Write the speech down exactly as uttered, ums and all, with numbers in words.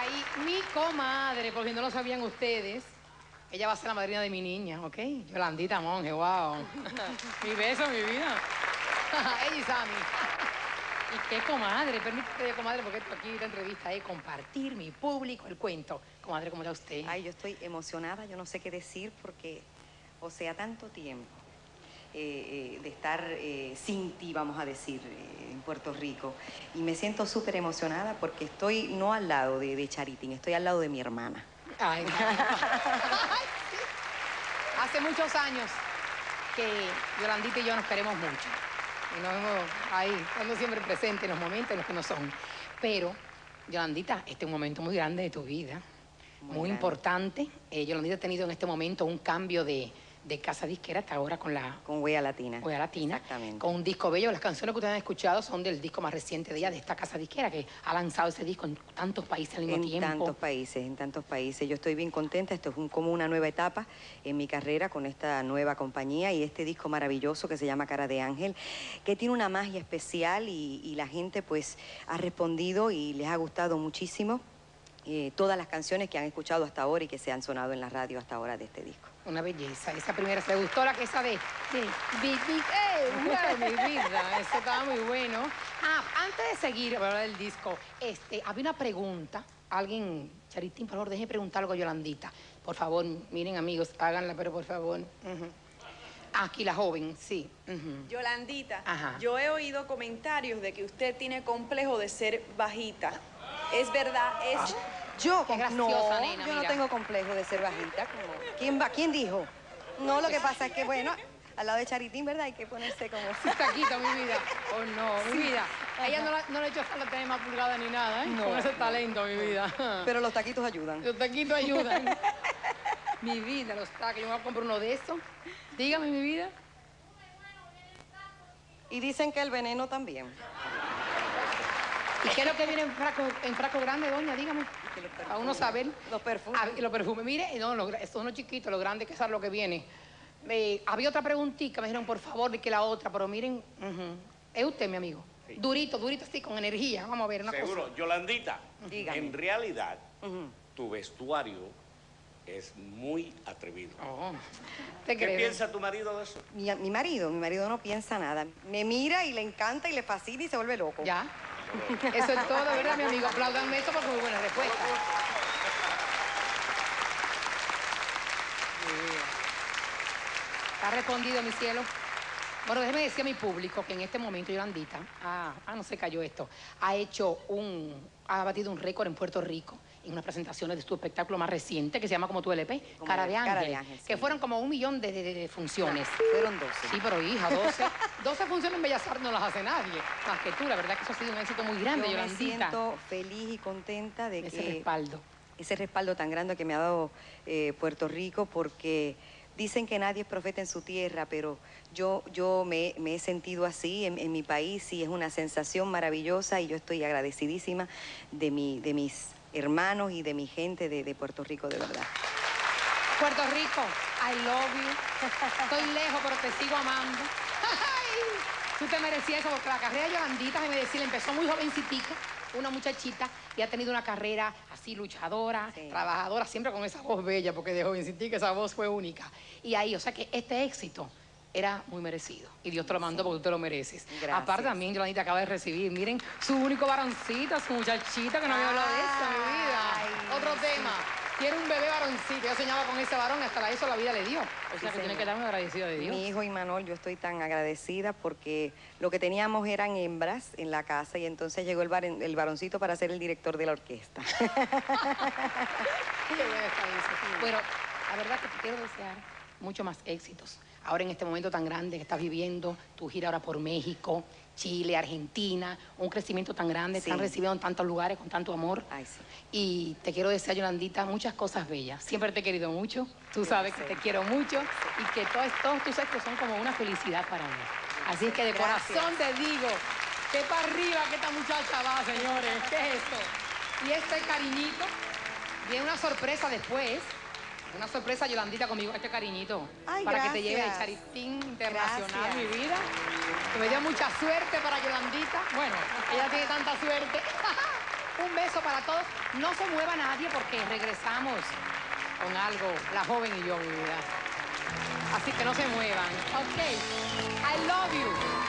Ay, mi comadre, por si no lo sabían ustedes, ella va a ser la madrina de mi niña, ¿ok? Yolandita Monge, wow. Mi beso, mi vida. Ella y Sammy. Y qué comadre, permítete, comadre, porque esto aquí, esta entrevista es compartir mi público, el cuento. Comadre, ¿cómo está usted? Ay, yo estoy emocionada, yo no sé qué decir porque, o sea, tanto tiempo eh, eh, de estar eh, sin ti, vamos a decir, eh, en Puerto Rico. Y me siento súper emocionada porque estoy no al lado de, de Charitín, estoy al lado de mi hermana. Ay, Ay, sí. Hace muchos años que Yolandita y yo nos queremos mucho. Y nos vemos ahí, estando siempre presentes en los momentos en los que no son. Pero, Yolandita, este es un momento muy grande de tu vida, muy, muy importante. Eh, Yolandita ha tenido en este momento un cambio de, de casa disquera hasta ahora con la... Con Huella Latina. Huella Latina. Exactamente. Con un disco bello. Las canciones que ustedes han escuchado son del disco más reciente de ella, de esta casa disquera, que ha lanzado ese disco en tantos países al mismo en tiempo. En tantos países, en tantos países. Yo estoy bien contenta. Esto es un, como una nueva etapa en mi carrera con esta nueva compañía y este disco maravilloso que se llama Cara de Ángel, que tiene una magia especial y, y la gente pues ha respondido y les ha gustado muchísimo. Eh, todas las canciones que han escuchado hasta ahora y que se han sonado en la radio hasta ahora de este disco. Una belleza. Esa primera, ¿se gustó la que esa de... de, de, de eh, bueno, mi vida, eso estaba muy bueno. Ah, antes de seguir a hablar del disco, este, había una pregunta. Alguien, Charitín, por favor, déjenme preguntar algo a Yolandita. Por favor, miren, amigos, háganla, pero por favor. Uh-huh. Aquí la joven, sí. Uh-huh. Yolandita, Ajá. Yo he oído comentarios de que usted tiene complejo de ser bajita. ¿Es verdad eso? Ah. Yo, Qué graciosa, no, nena, yo mira. no tengo complejo de ser bajita. Como, ¿quién va? ¿Quién dijo? No, lo que pasa es que, bueno, al lado de Charitín, ¿verdad? Hay que ponerse como... Taquito, mi vida. Oh, no, mi Sí. vida. Ajá. Ella no, la, no le ha hecho falta tener más pulgada ni nada, ¿eh? No. Con ese talento, mi vida. Pero los taquitos ayudan. Los taquitos ayudan. Mi vida, los taquitos. Yo me voy a comprar uno de esos. Dígame, mi vida. Y dicen que el veneno también. ¿Y qué es lo que viene en frasco, en frasco grande, doña? Dígame. A uno saber. Los perfumes. Ah, los perfumes. Mire, no, los, estos son los chiquitos, los grandes, que saben lo que viene. Eh, había otra preguntita, me dijeron, por favor, de que la otra, pero miren, uh-huh. Es usted, mi amigo. Sí. Durito, durito, así, con energía. Vamos a ver una Seguro. cosa. Yolandita, Dígame. En realidad, Uh-huh. tu vestuario es muy atrevido. Oh, ¿te ¿Qué crees? piensa tu marido de eso? Mi, mi marido, mi marido no piensa nada. Me mira y le encanta y le fascina y se vuelve loco. Ya. Eso es todo, ¿verdad, mi amigo? Aplaudanme eso porque muy buena respuesta. Está respondido, mi cielo. Bueno, déjeme decir a mi público que en este momento Yolandita, ah, ah, no se cayó esto, ha hecho un, ha batido un récord en Puerto Rico en unas presentaciones de su espectáculo más reciente que se llama como tu L P, Como Cara de Ángel, Cara de Ángel, sí. que fueron como un millón de, de, de funciones. Ah, fueron doce. Sí, pero hija, doce, doce funciones en Bellas Artes no las hace nadie, más que tú. La verdad que eso ha sido un éxito muy grande, Yo me Yolandita. siento feliz y contenta de Ese que... respaldo. Ese respaldo tan grande que me ha dado eh, Puerto Rico, porque dicen que nadie es profeta en su tierra, pero yo, yo me, me he sentido así en, en mi país y es una sensación maravillosa y yo estoy agradecidísima de, mi, de mis hermanos y de mi gente de, de Puerto Rico, de verdad. Puerto Rico, I love you. Estoy lejos, pero te sigo amando. Ay, tú te merecías eso, porque la carrera de Yolandita, déjame decirle, empezó muy jovencitica, una muchachita, y ha tenido una carrera así luchadora, sí. Trabajadora, siempre con esa voz bella, porque de jovencitica esa voz fue única. Y ahí, o sea que este éxito era muy merecido. Y Dios te lo mandó, sí, porque tú te lo mereces. Gracias. Aparte también, Yolandita acaba de recibir, miren, su único varoncito, su muchachita, que no había hablado de eso, mi vida. Ay, Otro sí. tema. Tiene un bebé varoncito. Yo soñaba con ese varón, hasta la eso la vida le dio. O sea que tiene que estar muy agradecido de Dios. Mi hijo Imanol, yo estoy tan agradecida porque lo que teníamos eran hembras en la casa y entonces llegó el, var el varoncito para ser el director de la orquesta. Qué buena está eso. Bueno, la verdad que te quiero desear mucho más éxitos. Ahora en este momento tan grande que estás viviendo, tu gira ahora por México, Chile, Argentina, un crecimiento tan grande, sí. Tan recibido en tantos lugares con tanto amor. Ay, sí. Y te quiero desear, Yolandita, muchas cosas bellas. Siempre te he querido mucho, tú sabes sí. que te quiero mucho y que todos, todos tus éxitos son como una felicidad para mí. Así es que de Gracias. corazón te digo, que para arriba que esta muchacha va, señores. ¿Qué es esto? Y este cariñito, viene una sorpresa después. Una sorpresa, Yolandita, conmigo, este cariñito. Ay, para gracias. que te lleve el Charitín Internacional, Gracias. mi vida. Que me dio mucha suerte para Yolandita. Bueno, ella tiene tanta suerte. Un beso para todos. No se mueva nadie porque regresamos con algo, la joven y yo, mi vida. Así que no se muevan. Ok. I love you.